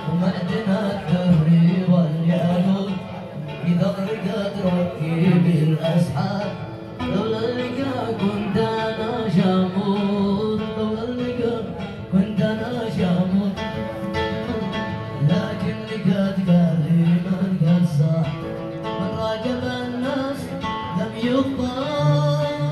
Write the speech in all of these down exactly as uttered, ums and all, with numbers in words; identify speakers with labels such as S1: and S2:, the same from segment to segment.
S1: ومعدنا الدهر واليالون إذا غرقت ركيب الأسحاب لولا اللقا كنت أنا شامون لولا اللقا كنت أنا شامون لكن لقيت قلبي من قد صاح من راقب الناس لم يخبر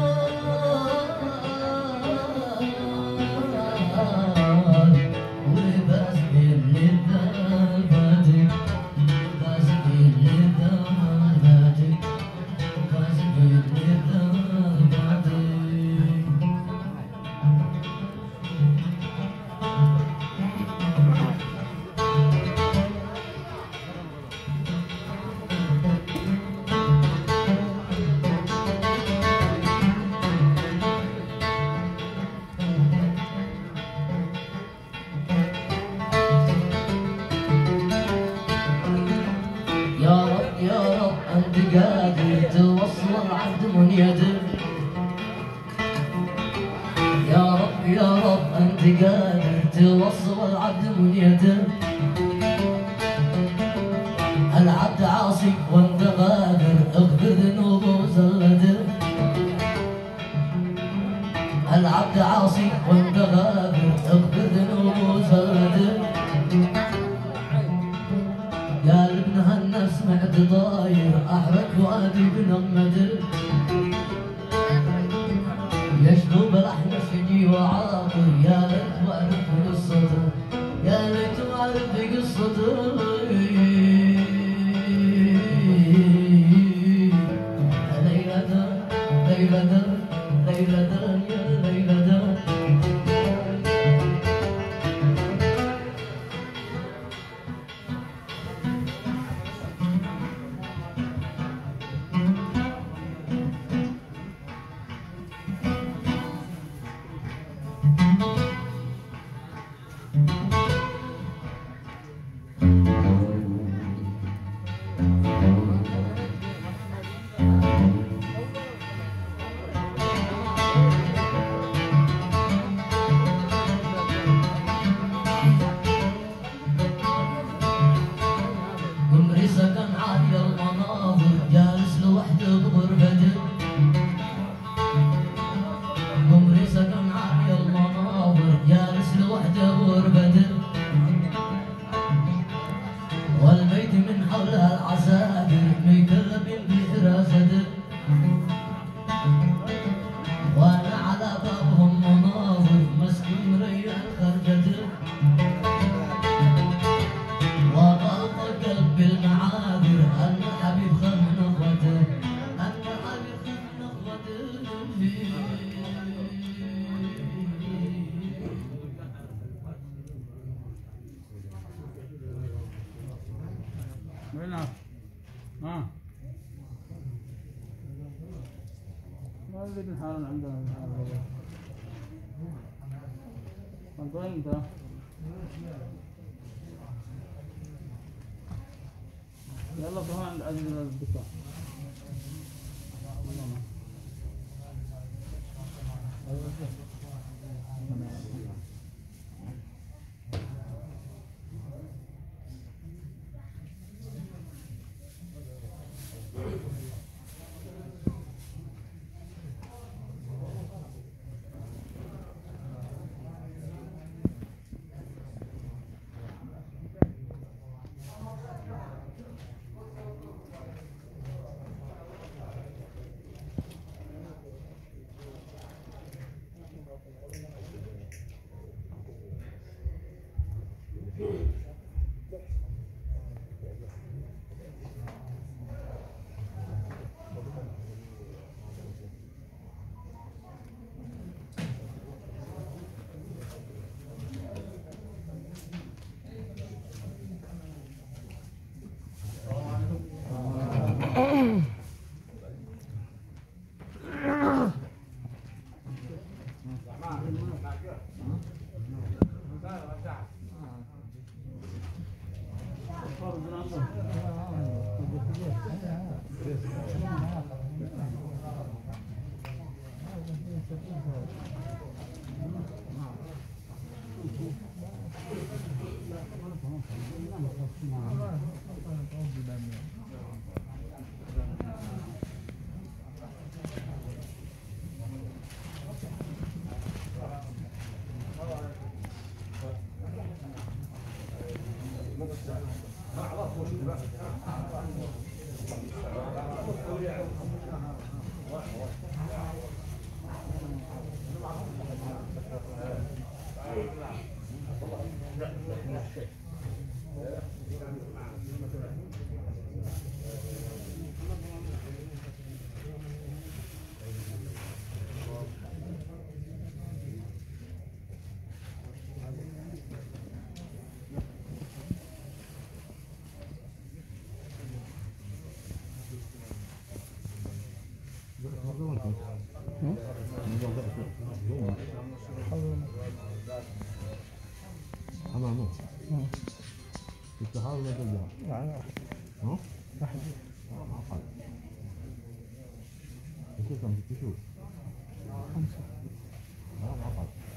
S1: أنت قادر توصل العبد من يدك يا رب يا رب أنت قادر توصل العبد من يدك العبد عاصي وأنت غادر اغفر ذنوبه وزلته العبد عاصي وأنت غادر اغفر ذنوبه وزلته يا ابن هالناس سمعت ضاير احرق فؤادي بنغمته يشنو بلحن شجي وعاطر يا ليت واعرف قصته يا ليت واعرف قصته ليلة ليلة ليلة يا ليلة والبيت من حولها العساكر مكلب بحراسته وانا على بابهم مناظر مسكين مريح خرجته وضاق قلبي المعاذر ان الحبيب خاف من اخوته ان الحبيب خاف من اخوته
S2: وينها؟ ها؟ ما اللي بالحال عندنا بالحال انت وين انت؟ يلا بروح عند عزيز الدكتور
S3: حمامه التحاول ولا لا؟ ها؟ واحد عقل انت كم تشوف؟ خمسة عقل